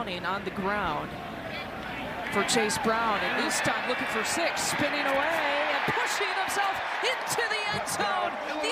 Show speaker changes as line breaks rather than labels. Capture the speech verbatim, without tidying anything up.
Browning on the ground for Chase Brown, and this time looking for six, spinning away and pushing himself into the end zone.